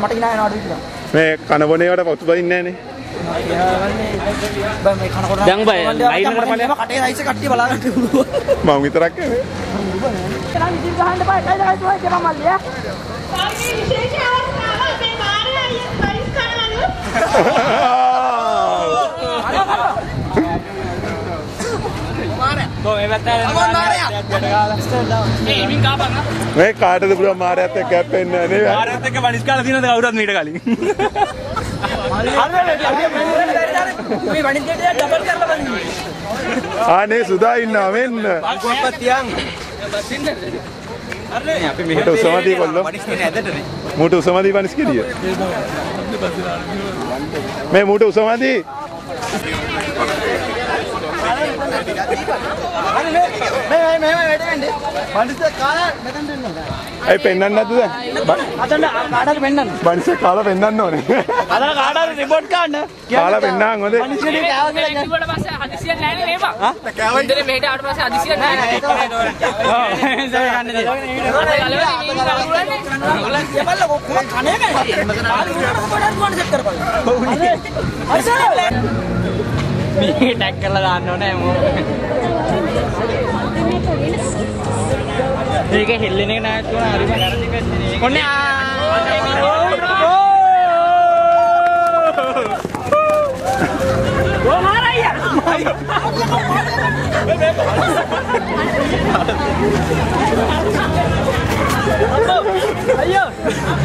මට ඉනා යනවා ඩිවිලා. මේ කන බොනේ වල පොතු බදින්නේ නැහනේ. දැන් බය ලයින් එකට ඵලයක් කටේ රයිස් කට්ටිය බලා ගන්න පුළුවන්. මම විතරක් නෙමෙයි. එනම් ඉතින් ගහන්න බෑ කයිද ගහතුවා කියලා මල්ලියා. සාමි විශේෂ අවස්ථාවක් අපේ මාරේ අයියා පරිස් කරනලු. මේ කාටද පුළුවන් මාරයත් එක්ක ගැප්පෙන්න නේ මාරයත් එක්ක වනිස් කාලා තියෙනවද කවුරුත් මීට කලින් මේ වනිස් දෙට ඩබල් කරලා බඳින්නේ ආනේ සුදා ඉන්නවා මෙන්න බල්කොප්පත් තියන් අරනේ අපි මෙහෙට උසමදී කොල්ලෝ වනිස් කියන ඇදටනේ මූට උසමදී වනිස් කිරිය මේ මූට උසමදී මේ වැඩ වෙන්නේ වනිස් කාලා මෙතෙන් දෙන්නවා අය පෙන්නන්න නැද්ද දැන් අතන කාටද පෙන්නන්න වනිස් කාලා පෙන්නන්න ඕනේ අතන කාටද රිපෝට් ගන්න කාලා පෙන්නන්න හොඳේ වනිස්ගේ කෑවා කියලා ඊට පස්සේ හදිසියක් නැහැ නේ මේවා. කෑවා ඉතින් මෙහෙට ආවට පස්සේ හදිසියක් නැහැ නේ. මේ ටැග් කරලා දාන්න ඕනේ මේක හෙල්ලෙන එක නෑ තුන හරිම ඔන්නේ ඕ මාරයියා අයියෝ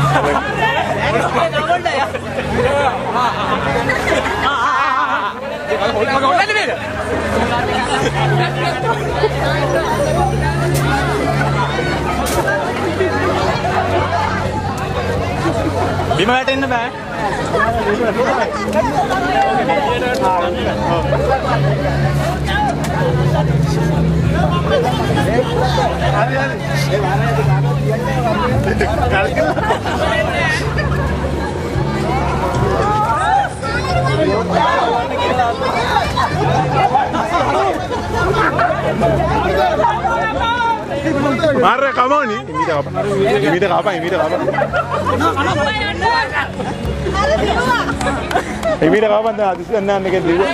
බිම වැටෙන්න බෑ Marre, come on. Imita kapan. Imita kapan dah hadis kan nak dekat dia.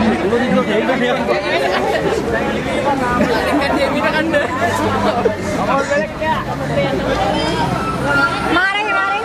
Mare.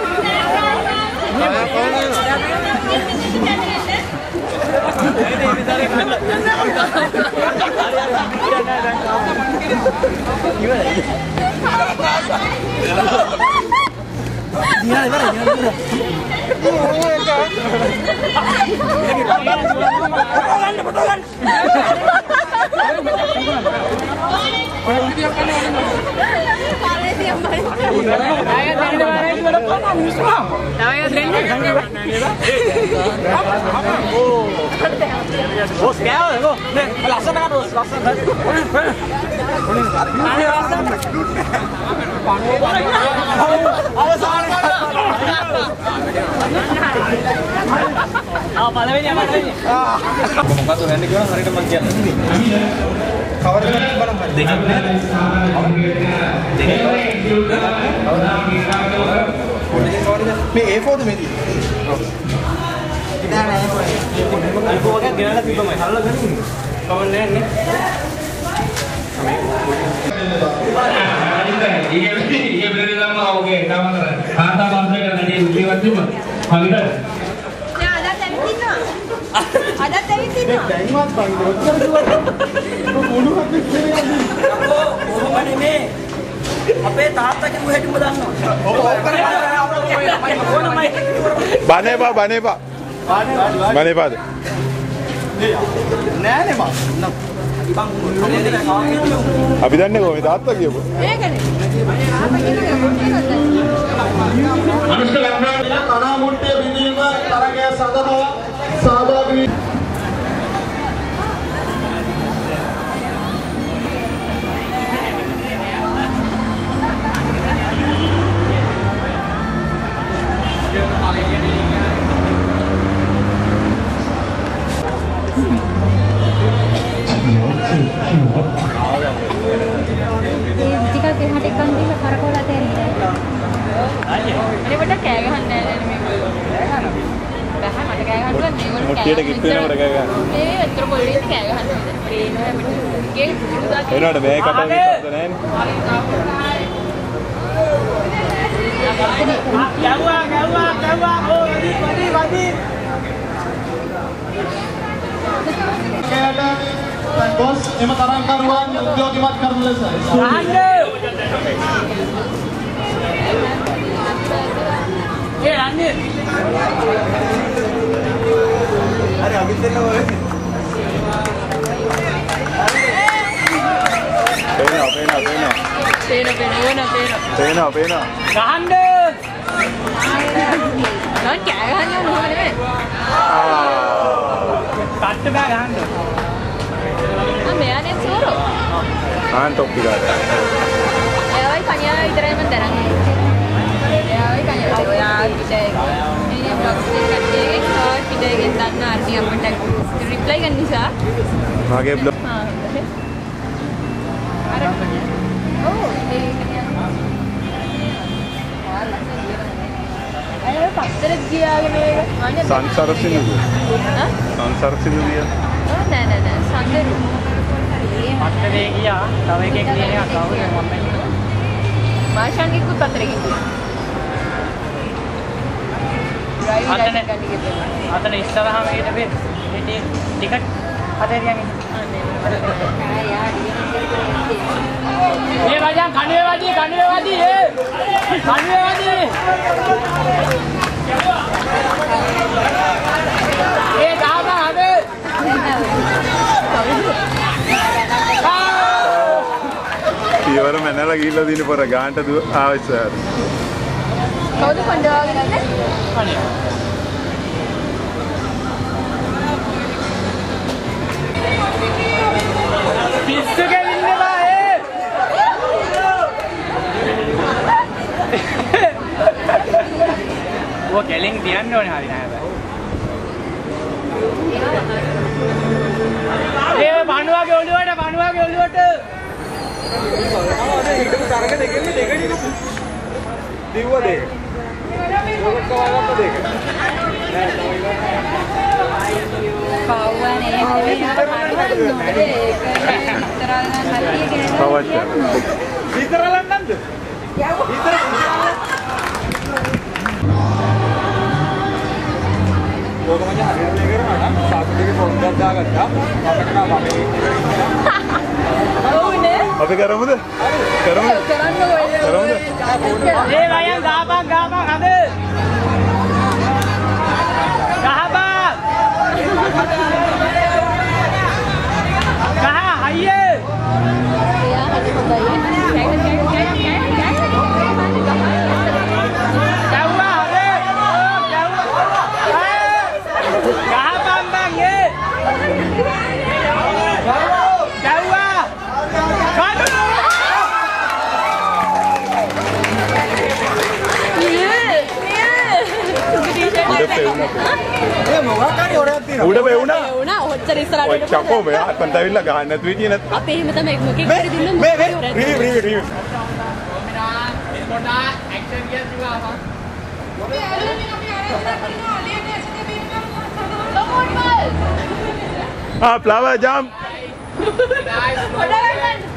Banepa. Abi danne ko me තාත්තා කියපො. ඒකනේ. අනුෂ්ක ලංකාවේ කනාමුට්ටිය බිඳීම තරගය සඳහා සහභාගී මේකට කෑ ගහන්නේ නැහැ නේ මේක. බෑ මට කෑ ගහන්න බෑ මේවල මුට්ටියට කිට්ටු වෙනකොට කෑ ගහන්න. මේ අතර පොඩි කෑ ගහන්නේ. පේනවා අපිට. ගේ පුරුදා එනවාට මේ කට විතරද නැහැ. ගැව්වා ඕ වදී බොස් එම තරංකරුවන් උද්‍යෝගිමත් කරන ලෙස හරි අපි දෙන්න ඕනේ. පේනවා. ගහන්න. නෝ කෑ ගහන්න ඕන නෙමෙයි. කට්ට බෑ ගහන්න. මෙයානේ සෝරෝ. ආන් ටොප් එකකට. එයාවයි කණියා විතරයි මම දරන්නේ. එයාවයි කණියා ඔයා පිටේ. මේ බ්ලොග්ස් එකක් කට්ටියගේ පිටේගෙන් දන්න අර්ණි අපට රිප්ලයි ගන්න නිසා. මගේ බ්ලොග්. අර ඔව් ඒ අය පස්තර ගියාගෙන මේක අනේ සංසාර සින්දුව. සංසාර සින්දුව විය. නෑ සංදරු. පස්තරේ ගියා. තව එකෙක් කියන එක කවුද මම බැලුවා. මාෂාන්ගෙකුත් පස්තරේ ගිහින්. අතන ඉස්සරහම ඊට මේ ටිකට් හතරියන් මේ වජන් කණුවේ වදී ඒ දාපන් හදේ පියවර මැනලා ගිහිල්ලා දින පොර ගාන්ට ආවෙස්සාර. කවුද කොණ්ඩවාගෙන ඉන්නේ? අනේ පිස්සු ගෙලින්නේ බෑ ඔය කෙලින් තියන්න ඕනේ හරි නෑ බෑ ඒ බණුවාගේ ඔළුවට ඊටම තරක දෙකෙන් දෙකනේ දිව්ව දෙක. ඔකට කවදාවත් දෙක. නෑ විතරලන්නන්ද? ඕක මචං හරියට මේ කරනවා නම් සාකු දෙකේ පොඩ්ඩක් දාගත්තා. අපිට නම් ඔව්නේ. අපි කරමුද? කරන්නකෝ ඒ වයන් ගාපන් හද ගහ අයියේ එයා හරි හොඳයි. උඩ පෙවුණා. වුණා ඔච්චර ඉස්සරහට ඔය චකෝ මේ අතන්ට ඇවිල්ලා ගහන්න නැතු විදිය නැත්. අපි එහෙම තමයි මොකෙක් හරි දින්න මේ රීවි පොඩා ඇක්ෂන් ගියත් ඉවහා flower jump. Nice.